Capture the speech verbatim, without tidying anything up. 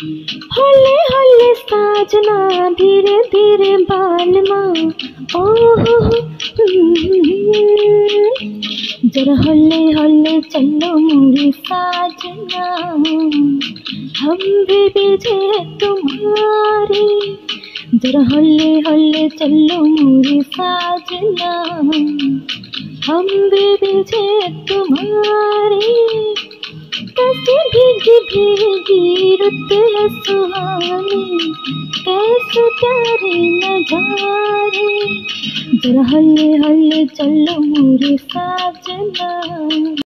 होले होले साजना धीरे धीरे बालमा ओहो जरा होले होले चलो मेरे साजना हम भी बीजे तुम्हारे जरा होले होले चलो मेरे साजना हम भी बीजे तुम्हारे कैसे भीगी भीगी रुत है सुहानी कैसे प्यारे नजारे जरा हल्ले हल्ले चलो मेरे साजना।